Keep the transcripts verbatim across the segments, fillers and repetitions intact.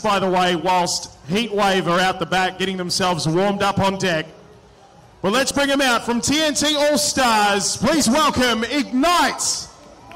by the way, whilst Heatwave are out the back getting themselves warmed up on deck. But let's bring them out from T N T All-Stars. Please welcome Ignite.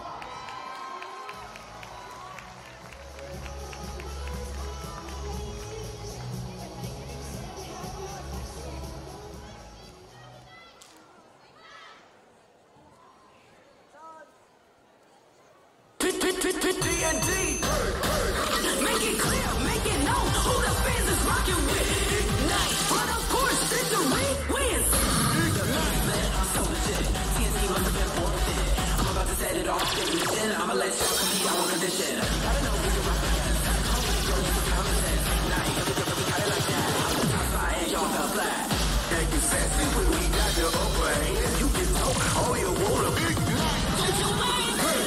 T N T, make it clear, make it known who the fans is rocking with. Ignite, but of course victory wins. Ignite, I'm so legit. T N T must have been born with it. I'm about to set it off, get mission. I'ma let y'all compete on condition. Gotta know who you rock against. Girl, you can common sense. Ignite, we got it like that. I'm the top side and y'all fell flat. Thank you, sassy, but we got your upper hand. You can talk all you wanna. Ignite, don't you worry.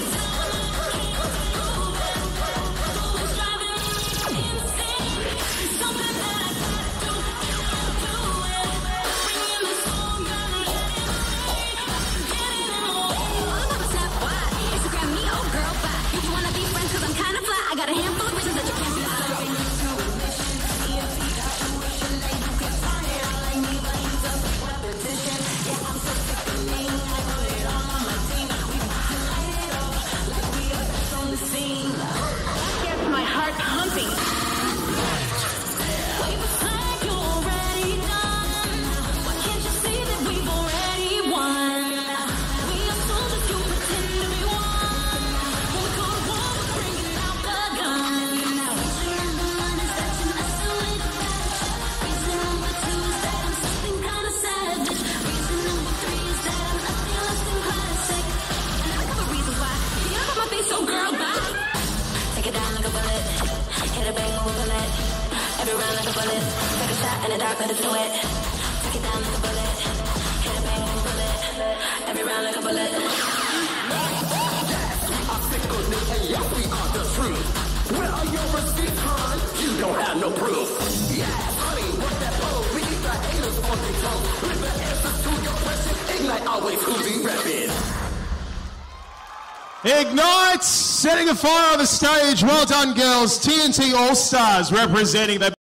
I got a handful of reasons that you can't be serving. Yeah, I'm so sickening. I put it all on my team. We light it up like we are best on the scene. Gets my heart pumping. Wave a flag, you're already done. Why can't you see that we've already won? We are soldiers, you pretend to be one. When we go to war, we're bringing out the gun. Reason number one is that you're messing with the badge. Reason number two is that I'm something kind of savage. Reason number three is that I'm nothing less than classic. And a couple reasons why. You know my face, so girl, bye. Take it down like a bullet. Hit a bang with a bullet. Every round like a bullet. Take a shot in the dark, let it do it. Take it down like a bullet. Hit a bang with a bullet. Every round like a bullet. Our sickleness and yes, we are the truth. Where are your receipts, hon? You don't have no proof. Yeah, honey, what that pose? We keep the haters on their toes. With the answers to your question, Ignite always who we reppin'. Ignite, setting a fire on the stage. Well done, girls. T N T All-Stars representing the